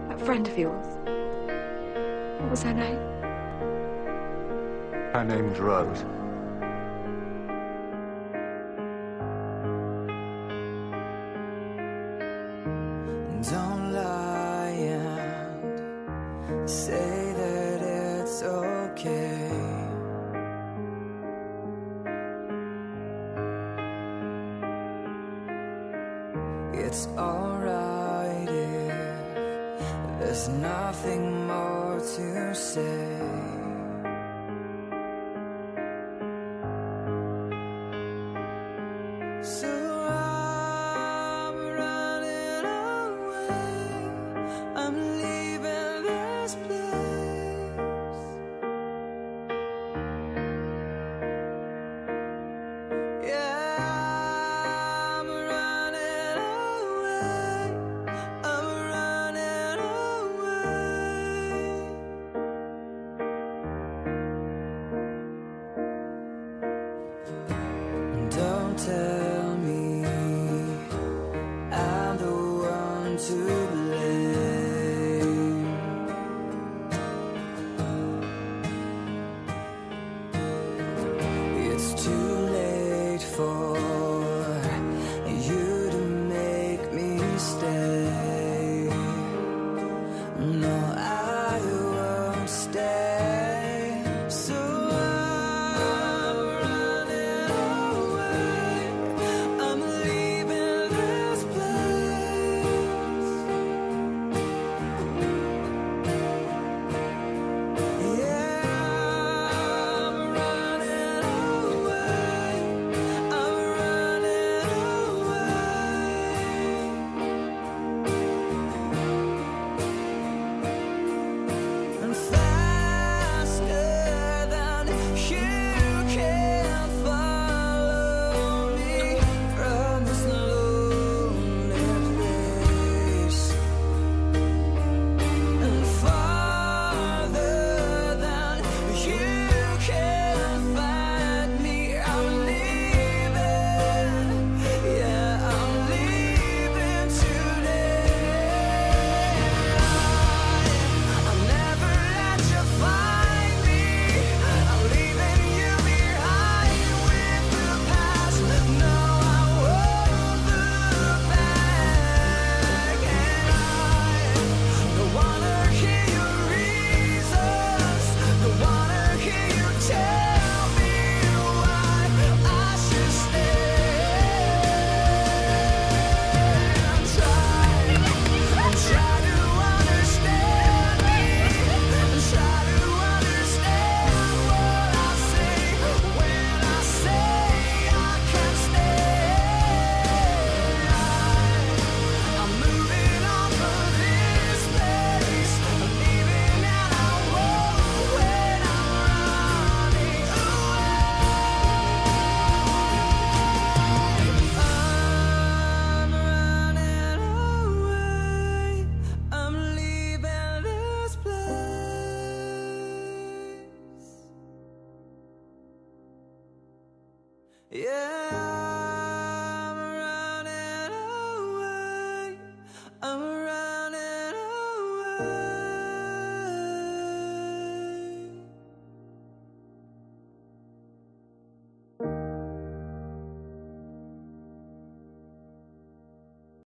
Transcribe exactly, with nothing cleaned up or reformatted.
That friend of yours. What was her name? Her name's Rose. Don't lie and say that it's okay. It's alright if there's nothing more to say. So I'm running away, I'm leaving this place. Yeah, I'm running away, I'm running away. Don't tell me I'm the one to blame. It's too late for you to make me stay. No, I won't stay. So I'm running away, I'm leaving this place. Yeah, I'm running away, I'm running away. And faster than you can follow me from this lonely place. And farther than you can find me, I'm leaving. Yeah, I'm leaving today. I'll never let you find me. I'm leaving you behind with the past. No, I won't look back. And I don't wanna hear your reasons. Don't wanna hear you tell me why I should stay. I'm trying, I'm trying to understand me. I'm trying to understand what I say when I say I can't stay. I'm moving on from this place. I'm leaving and I won't when I'm running away. I'm running away, I'm leaving this place. Yeah.